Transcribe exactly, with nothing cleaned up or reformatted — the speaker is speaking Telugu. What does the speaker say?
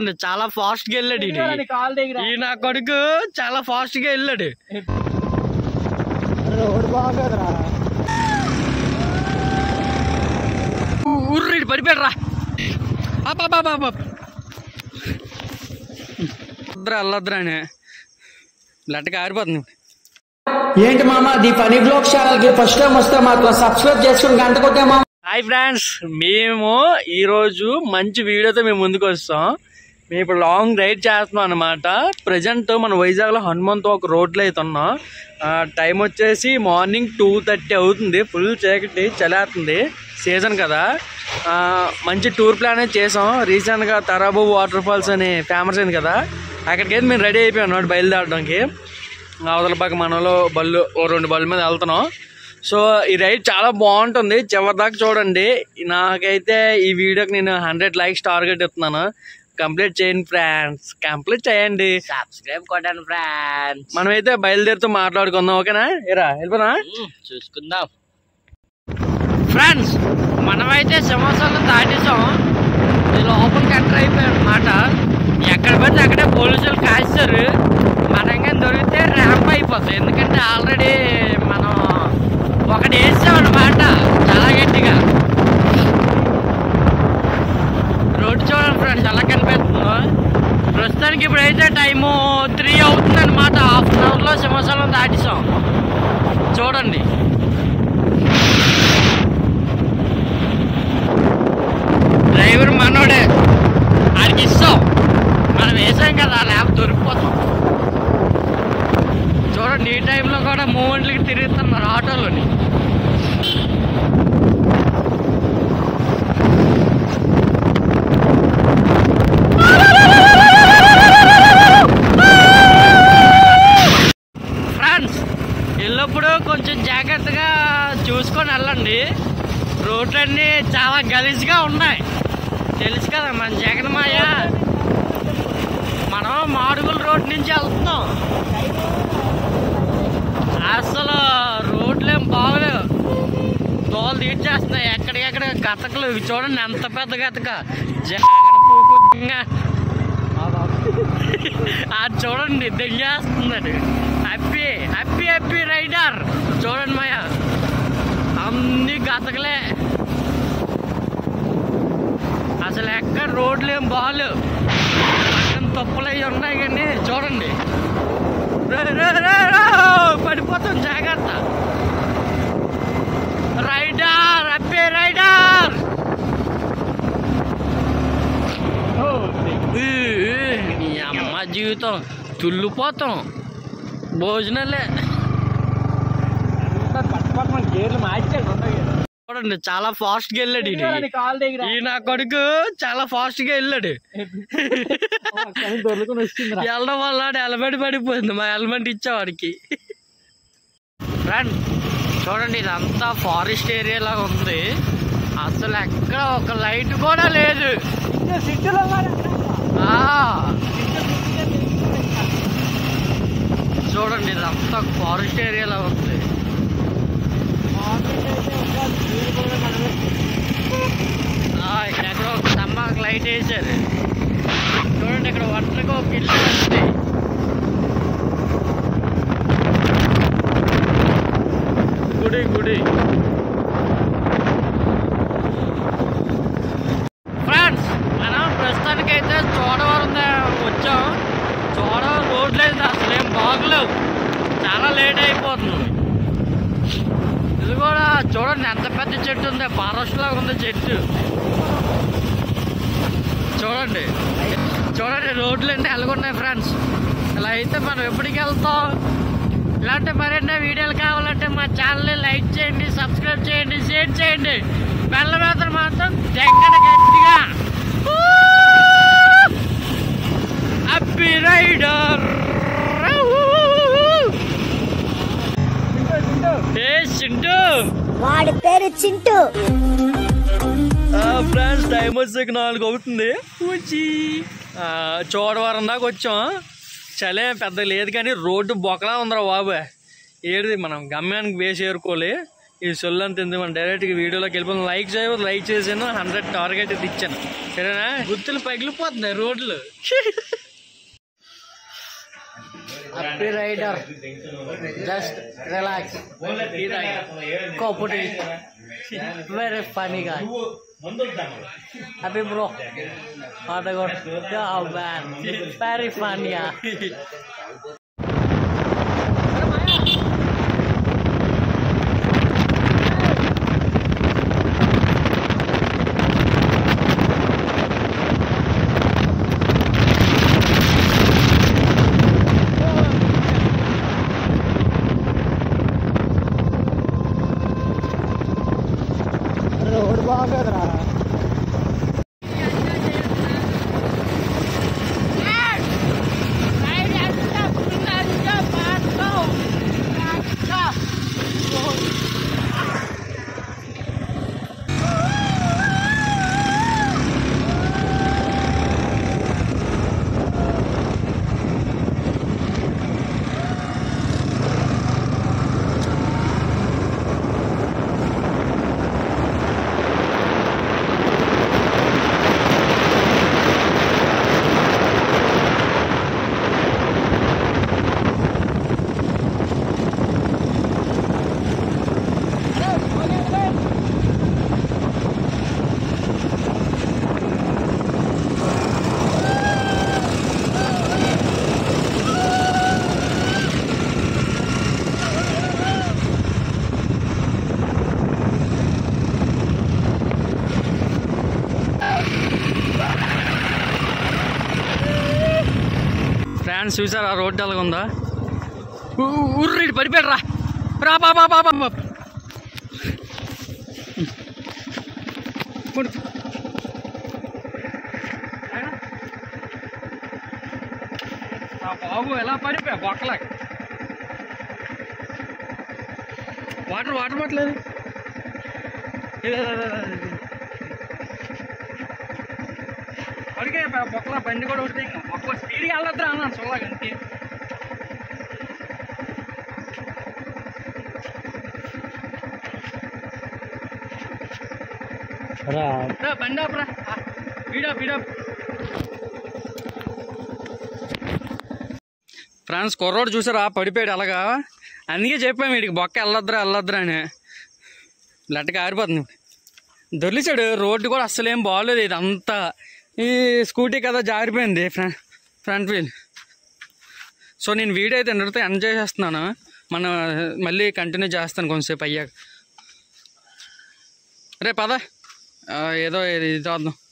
చూడండి చాలా ఫాస్ట్ గా వెళ్ళాడు ఈ నా కొడుకు చాలా ఫాస్ట్ గా వెళ్ళాడు ఊర్రి పడిపోయాడు రా అల్లద్రా అని బ్లడ్ కారిపోతుంది ఏంటి మామ ది ఫనీ బ్లాగ్ ఛానల్ కి ఫస్ట్ టైం వస్తే మాత్రం సబ్స్క్రైబ్ చేసుకుని గంట కొట్టే మామ. హాయ్ ఫ్రెండ్స్, మేము ఈ రోజు మంచి వీడియోతో మేము ముందుకు వస్తాం. మేము ఇప్పుడు లాంగ్ రైడ్ చేస్తున్నాం అనమాట. ప్రజెంట్ మన వైజాగ్ లో హనుమంత్ ఒక రోడ్లో అయితే ఉన్నాం. టైం వచ్చేసి మార్నింగ్ టూ థర్టీ అవుతుంది. ఫుల్ చీకటి చలేస్తుంది, సీజన్ కదా. మంచి టూర్ ప్లాన్ అయితే చేసాం. రీసెంట్ గా తరాబు వాటర్ ఫాల్స్ అని ఫేమస్ అయింది కదా, అక్కడికైతే మేము రెడీ అయిపోయాం అన్నమాట బయలుదేరడానికి. అవతల పక్క మనలో బళ్ళు ఓ రెండు బళ్ళ మీద వెళ్తున్నాం. సో ఈ రైడ్ చాలా బాగుంటుంది, చివరి దాకా చూడండి. నాకైతే ఈ వీడియోకి నేను హండ్రెడ్ లైక్స్ టార్గెట్ ఇస్తున్నాను. కంప్లీట్ చేయండి ఫ్రెండ్స్, కంప్లీట్ చేయండి, సబ్స్క్రైబ్ కొట్టండి ఫ్రెండ్స్. మనమైతే బయలుదేరుతూ మాట్లాడుకుందాం, ఓకేనా? ఏరా వెళ్ళిపోనా చూసుకుందాం. ఫ్రెండ్స్ మనమైతే సింహాసనం దాటేసాం, లోపలికి ఎంటర్ అయిపోయాం అనమాట. ఎక్కడ పడితే అక్కడే పోలీసులు కాస్తారు. మనగా దొరికితే ర్యాంప్ అయిపోతుంది, ఎందుకంటే ఆల్రెడీ మనం ఒకటి వేసాం అనమాట చాలా గట్టిగా. రోడ్డు చూడండి ఫ్రెండ్స్ ఎలా కనిపిస్తుందో. ప్రస్తుతానికి ఇప్పుడైతే టైము త్రీ అవుతుంది అనమాట. హాఫ్ అన్ అవర్లో సింహాచలం దాటిసాం. చూడండి డ్రైవర్ మనోడే, ఆడికి ఇస్తాం. మనం వేసాం కదా ల్యాబ్ దొరికిపోతాం. చూడండి ఈ టైంలో కూడా మూమెంట్లకి తిరుగుతున్నారు ఆటోలోని. ఫ్రెండ్స్ వెళ్ళినప్పుడు కొంచెం జాగ్రత్తగా చూసుకొని వెళ్ళండి. రోడ్లన్నీ చాలా గలీజ్గా ఉన్నాయి, తెలుసు కదా మన జగన్మాయ. మనం మాడుగుల రోడ్ నుంచి వెళ్తున్నాం. అసలు రోడ్లు ఏం బాగలేవు, దోలు తీర్చేస్తున్నాయి ఎక్కడికెక్కడ. గతకలు చూడండి ఎంత పెద్ద గతక, జగన్ పూకుగా అది చూడండి దిగేస్తున్నాడు. Happy happy happy rider. చూడండి మాయ అన్ని గతకలే, అసలు ఎక్కడ రోడ్లు ఏం బాగలేవు. పక్కన తప్పులు అవి ఉన్నాయి కానీ చూడండి పడిపోతాం, జాగ్రత్త. Rider happy rider. అమ్మ జీవితం తుల్లిపోతాం, భోజనాలే. చూడండి చాలా ఫాస్ట్ గా వెళ్ళాడు ఈ నా కొడుకు, చాలా ఫాస్ట్ గా వెళ్ళాడు. వెళ్ళడం వల్ల హెల్మెట్ పడిపోయింది, మా హెల్మెట్ ఇచ్చేవాడికి. ఫ్రెండ్ చూడండి ఇదంతా ఫారెస్ట్ ఏరియా లాగా ఉంది. అసలు ఎక్కడ ఒక లైట్ కూడా లేదు. చూడండి ఇదంతా ఫారెస్ట్ ఏరియా లాగా ఉంది. ఇక్కడ ఒక స్తంభానికి లైట్ వేసారు. చూడండి ఇక్కడ వట్లకి ఒక ఇల్లు వస్తుంది. గుడి గుడి ఫ్రెండ్స్ మనం ప్రస్తుతానికి అయితే చోడవరం వచ్చాం. చోడవరం రోడ్లు అయితే అసలు ఏం బాగలేవు, చాలా లేట్ అయిపోతుంది. ఇది కూడా చూడండి ఎంత పెద్ద చెట్టు ఉంది, ఫారెస్ట్ లాగా ఉంది చెట్టు. చూడండి చూడండి రోడ్లు అంటే ఎలాగున్నాయి ఫ్రెండ్స్. ఇలా అయితే మనం ఎప్పటికి వెళ్తాం. ఇలాంటి మరిన్ని వీడియోలు కావాలంటే మా ఛానల్ని లైక్ చేయండి, సబ్స్క్రైబ్ చేయండి, షేర్ చేయండి. బెల్ల మాత్రం మాత్రం దగ్గర గట్టిగా. Happy rider. వాడి పేరు చింటూ. ఫ్రెండ్స్ టైం వచ్చేకి నాలుగు అవుతుంది. చోడవరం దాకా వచ్చాం. చలే పెద్ద లేదు కానీ రోడ్డు బొక్కలా ఉందిరా బాబు. ఏది మనం గమ్యానికి వేసి ఏరుకోలే. ఈ సొల్లు అంత ఎందుకు మనం డైరెక్ట్గా వీడియోలోకి వెళ్ళిపోతాం. లైక్ చేయవద్దు, లైక్ చేసాను, హండ్రెడ్ టార్గెట్ ఇది ఇచ్చాను సరేనా. గుర్తులు పగిలిపోతున్నాయి రోడ్లు. Happy rider just relax cooperate very funny గా happy bro what a good job man very funny yeah. Road బాగుంటుందిరా. ఫ్రాన్స్ చూసారా రోడ్డు అలాగ ఉందా. ఊర్రి పడిపోయాడు రా రా బాబా బాబా బాబు ఎలా పడిపోయా బొక్కలా. వాటర్ వాటర్ పట్టలేదు. అడిగే బొక్కలా బండి కూడా ఉంటుంది. ఒక్క స్పీడ్గా వెళ్ళొద్దురా అన్నాను చూడగంటే. బండి ఆపరా వీడా వీడా. ఫ్రాన్స్ కుర్రోడు చూసారా పడిపోయాడు అలాగా. అందుకే చెప్పాము వీడికి బొక్క వెళ్ళొద్దురా వెళ్ళొద్దురా అని. బ్లడ్ కారిపోతుంది. దొరిసాడు. రోడ్డు కూడా అస్సలు ఏం బాగోలేదు. ఇదంతా ఈ స్కూటీ కదా జారిపోయింది ఫ్రంట్ ఫ్రంట్ వీల్. సో నేను వీడియో అయితే అందరితో ఎంజాయ్ చేస్తున్నాను. మనం మళ్ళీ కంటిన్యూ చేస్తాను కొంచెంసేపు అయ్యాక. రే పద ఏదో ఇది చూద్దాం.